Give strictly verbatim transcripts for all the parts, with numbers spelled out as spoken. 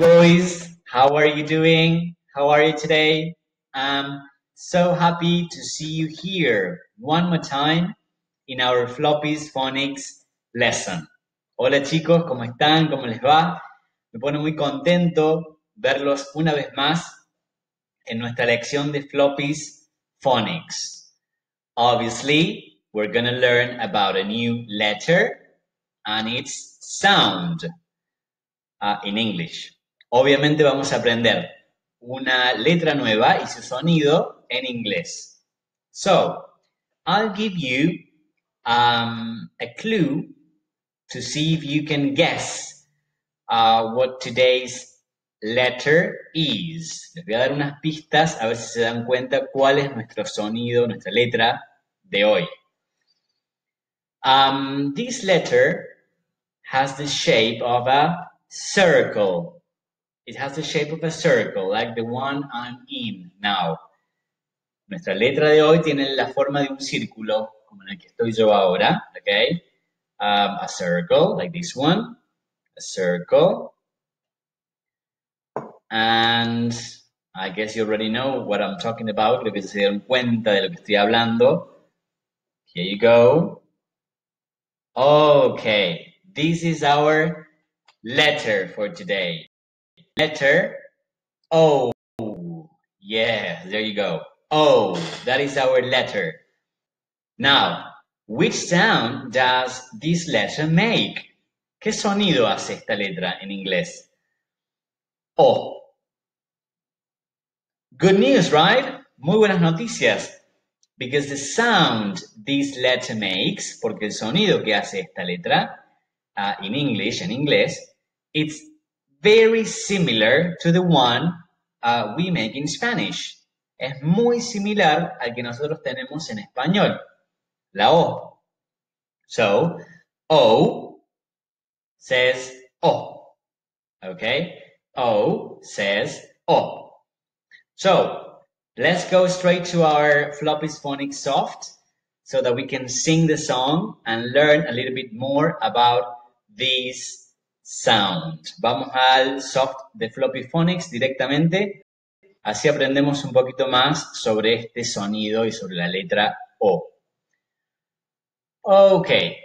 Boys, how are you doing? How are you today? I'm so happy to see you here one more time in our Floppies Phonics lesson. Hola chicos, ¿cómo están? ¿Cómo les va? Me pone muy contento verlos una vez más en nuestra lección de Floppies Phonics. Obviously, we're going to learn about a new letter and its sound uh, in English. Obviamente vamos a aprender una letra nueva y su sonido en inglés. So, I'll give you um, a clue to see if you can guess uh, what today's letter is. Les voy a dar unas pistas a ver si se dan cuenta cuál es nuestro sonido, nuestra letra de hoy. Um, this letter has the shape of a circle. It has the shape of a circle, like the one I'm in now. Nuestra letra de hoy tiene la forma de un círculo, como en el que estoy yo ahora, okay? Um, a circle, like this one, a circle. And I guess you already know what I'm talking about. Creo que se dieron cuenta de lo que estoy hablando. Here you go. Okay, this is our letter for today. Letter O. Yeah, there you go. O, that is our letter. Now, which sound does this letter make? ¿Qué sonido hace esta letra en inglés? O. Good news, right? Muy buenas noticias. Because the sound this letter makes, porque el sonido que hace esta letra uh, in English, en inglés, it's very similar to the one uh, we make in Spanish. Es muy similar al que nosotros tenemos en español, la O. So, O says O, okay? O says O. So, let's go straight to our Floppies Phonics Soft so that we can sing the song and learn a little bit more about these sound. Vamos al soft de Floppy Phonics directamente, así aprendemos un poquito más sobre este sonido y sobre la letra O. Okay,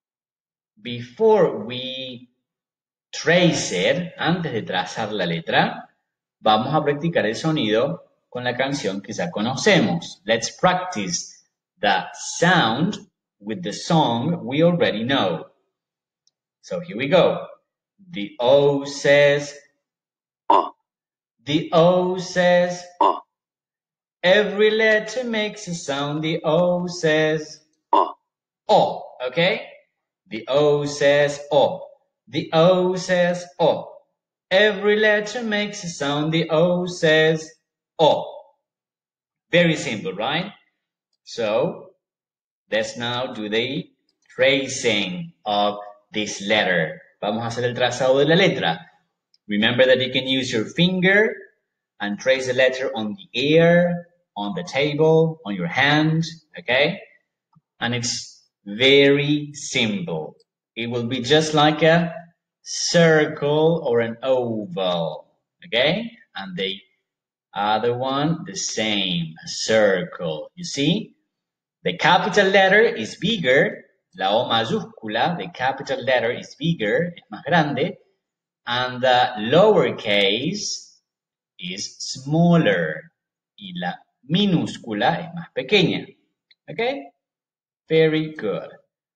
before we trace it, antes de trazar la letra, vamos a practicar el sonido con la canción que ya conocemos. Let's practice the sound with the song we already know. So here we go. The O says O. The O says O. Every letter makes a sound. The O says O. O, okay? The O says O. The O says O. Every letter makes a sound. The O says O. Very simple, right? So, let's now do the tracing of this letter. Vamos a hacer el trazado de la letra. Remember that you can use your finger and trace the letter on the air, on the table, on your hand, okay? And it's very simple. It will be just like a circle or an oval, okay? And the other one, the same, a circle. You see? The capital letter is bigger. La O mayúscula, the capital letter is bigger, es más grande. And the lowercase is smaller. Y la minúscula es más pequeña. Okay? Very good.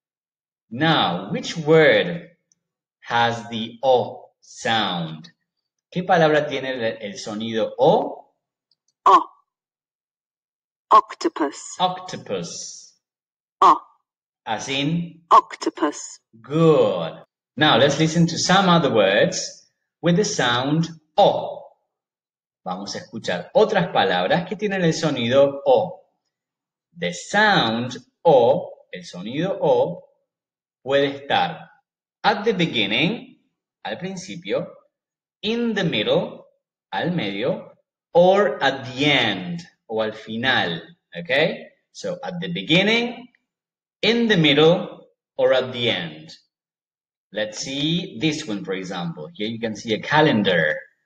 Now, which word has the O sound? ¿Qué palabra tiene el, el sonido O? O. Octopus. Octopus. O. As in? Octopus. Good. Now, let's listen to some other words with the sound O. Vamos a escuchar otras palabras que tienen el sonido O. The sound O, el sonido O, puede estar at the beginning, al principio, in the middle, al medio, or at the end, o al final, okay? So, at the beginning, in the middle, or at the end. Let's see this one, for example. Here you can see a calendar.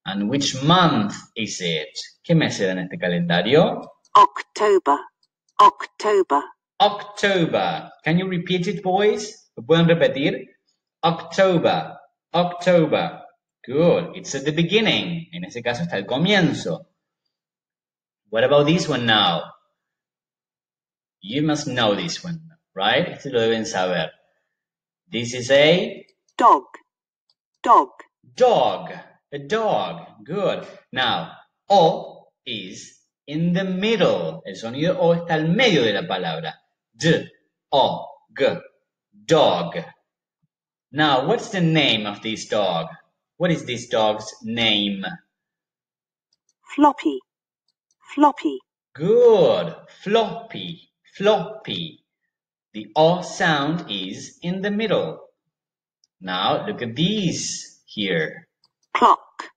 And which month is it? ¿Qué mes era en este calendario? October, October. October. Can you repeat it, boys? ¿Lo pueden repetir? October, October. Good. It's at the beginning. En ese caso está el comienzo. What about this one now? You must know this one, right? Este lo deben saber. This is a Dog, dog. dog. A dog. Good. Now, O is in the middle. El sonido O está al medio de la palabra. D, O, G. Dog. Now, what's the name of this dog? What is this dog's name? Floppy, floppy. Good. Floppy. Floppy. The O sound is in the middle. Now, look at these here. Clock,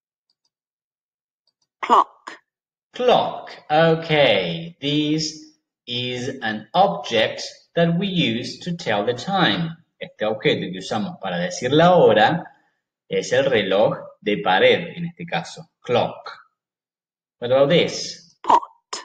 clock. Clock. Okay, this is an object that we use to tell the time. Este objeto que usamos para decir la hora es el reloj de pared, en este caso, clock. What about this? Pot,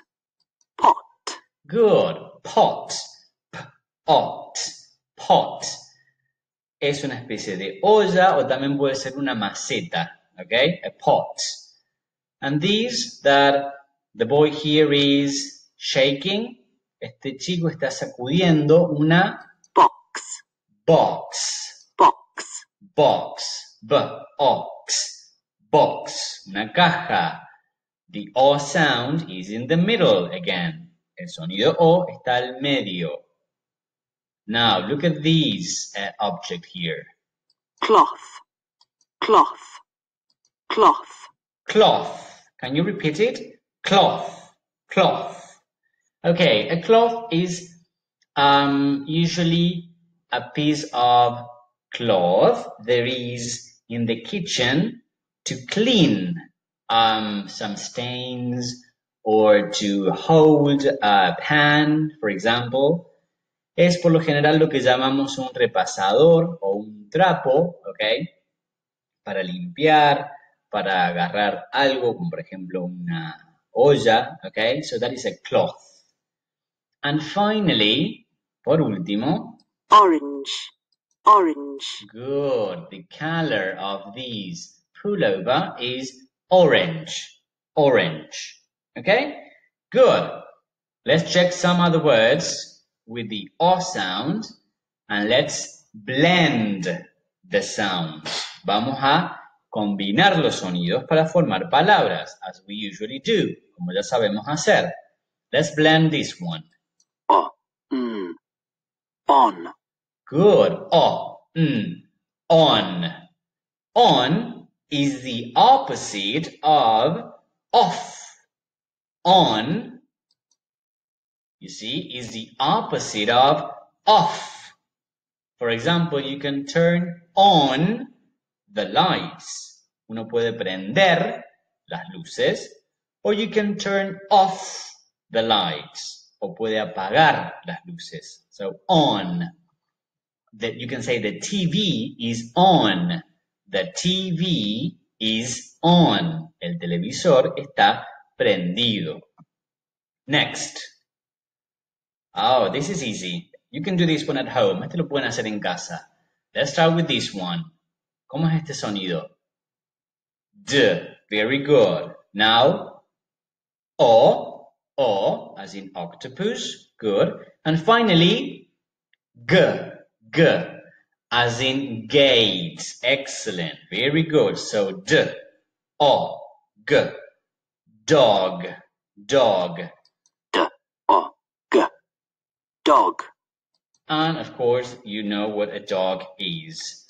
pot. Good. Pot. Pot. Pot. Es una especie de olla o también puede ser una maceta. Okay? A pot. And these that the boy here is shaking. Este chico está sacudiendo una Box, box. box. Box. B-ox. Box. Una caja. The O sound is in the middle again. El sonido O está al medio. Now, look at these uh, object here. Cloth, cloth, cloth. Cloth. Can you repeat it? Cloth. Cloth. Okay, a cloth is um, usually a piece of cloth there is in the kitchen to clean um, some stains or to hold a pan, for example. Es por lo general lo que llamamos un repasador o un trapo, ¿ok? Para limpiar, para agarrar algo, como por ejemplo una olla, ¿ok? So that is a cloth. And finally, por último, Orange, orange. good. The color of this pullover is orange, orange, ¿ok? Good. Let's check some other words with the O sound and let's blend the sounds. Vamos a combinar los sonidos para formar palabras, as we usually do, como ya sabemos hacer. Let's blend this one. O, mm, on. Good. O, mm, on. On is the opposite of off. On, you see, is the opposite of off. For example, you can turn on the lights. Uno puede prender las luces, or you can turn off the lights, o puede apagar las luces. So on. That you can say the T V is on. The T V is on. El televisor está prendido. Next. Oh, this is easy. You can do this one at home. Este lo pueden hacer en casa. Let's start with this one. ¿Cómo es este sonido? D. Very good. Now, O. O, as in octopus. Good. And finally, G. G, as in gate. Excellent. Very good. So, D. O. G. Dog. Dog. D, O, G. Dog. And of course, you know what a dog is.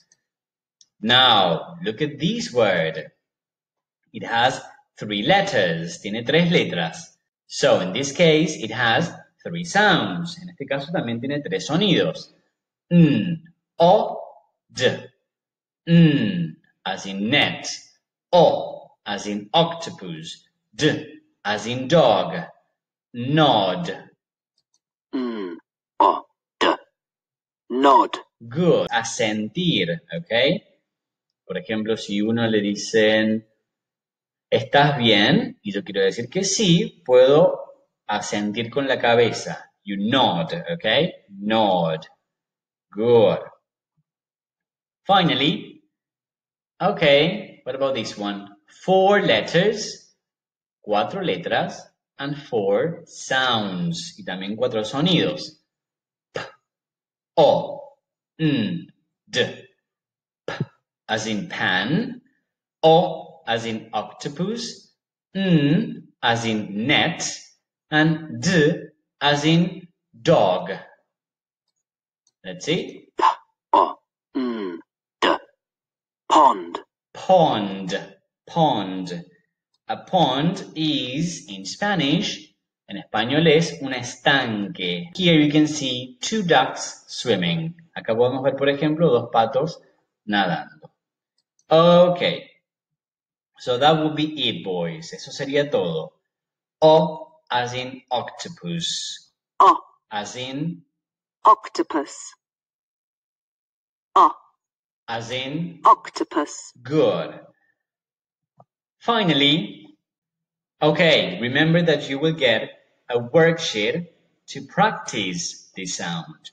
Now, look at this word. It has three letters. Tiene tres letras. So, in this case, it has three sounds. En este caso también tiene tres sonidos. N, O, D. N, as in net. O, as in octopus. D, as in dog. Nod. Mm, O, D. Nod. Good. Asentir, ¿ok? Por ejemplo, si uno le dicen, ¿Estás bien? Y yo quiero decir que sí, puedo asentir con la cabeza. You nod, okay? Nod. Good. Finally, okay, what about this one? Four letters, cuatro letras, and four sounds, y también cuatro sonidos. P, O, N, D. P, as in pan. O, as in octopus. N, as in net. And D, as in dog. Let's see. P, O, N, D. Pond. Pond. Pond. A pond is, in Spanish, en español es un estanque. Here you can see two ducks swimming. Acá podemos ver, por ejemplo, dos patos nadando. Okay. So that would be it, boys. Eso sería todo. O, as in octopus. O, As in, octopus. O, as in, octopus. good. Finally, okay, remember that you will get a worksheet to practice the sound.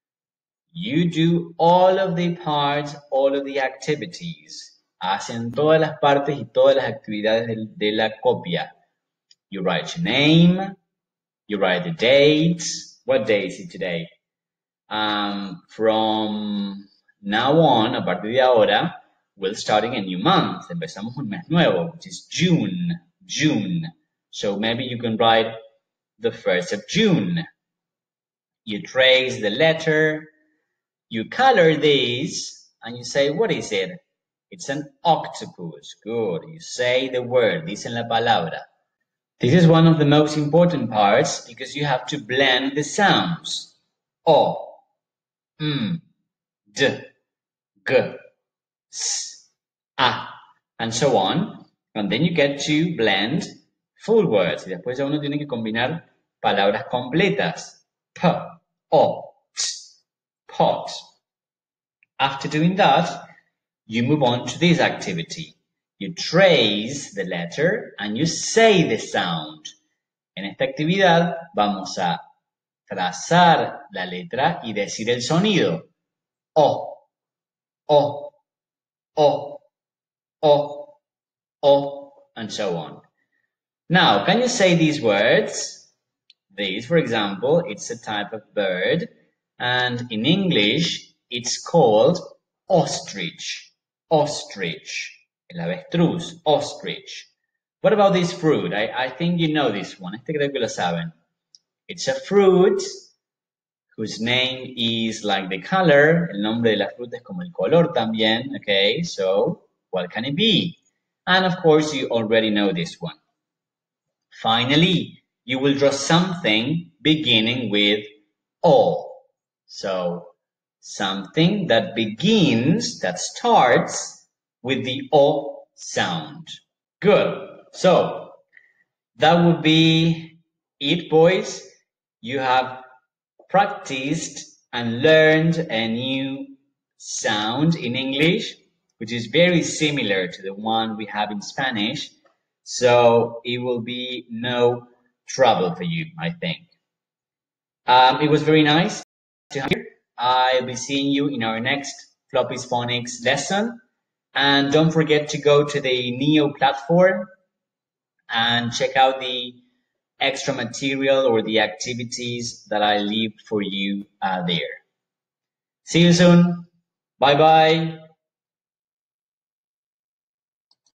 You do all of the parts, all of the activities. Hacen todas las partes y todas las actividades de, de la copia. You write your name, you write the dates. What day is it today? Um, from now on, a partir de ahora, we're starting a new month. Empezamos un mes nuevo, which is June. June. So maybe you can write the first of June. You trace the letter, you color these, and you say, what is it? It's an octopus. Good. You say the word, dicen la palabra. This is one of the most important parts because you have to blend the sounds. O, M, D, G, S, A, and so on. And then you get to blend full words. Y después ya uno tiene que combinar palabras completas. P, O, T, pot. After doing that, you move on to this activity. You trace the letter and you say the sound. En esta actividad vamos a trazar la letra y decir el sonido. O, O, O, O, O, and so on. Now, can you say these words? These, for example, it's a type of bird, and in English, it's called ostrich. Ostrich. El avestruz, ostrich. What about this fruit? I, I think you know this one. Este creo que lo saben. It's a fruit whose name is like the color. El nombre de la fruta es como el color también. Okay, so what can it be? And of course, you already know this one. Finally, you will draw something beginning with O. So, something that begins, that starts with the O sound. Good. So, that would be it, boys. You have practiced and learned a new sound in English, which is very similar to the one we have in Spanish. So, it will be no trouble for you, I think. Um, it was very nice to have you. I'll be seeing you in our next Floppy's Phonics lesson. And don't forget to go to the Neo platform and check out the extra material or the activities that I leave for you uh, there. See you soon. Bye-bye.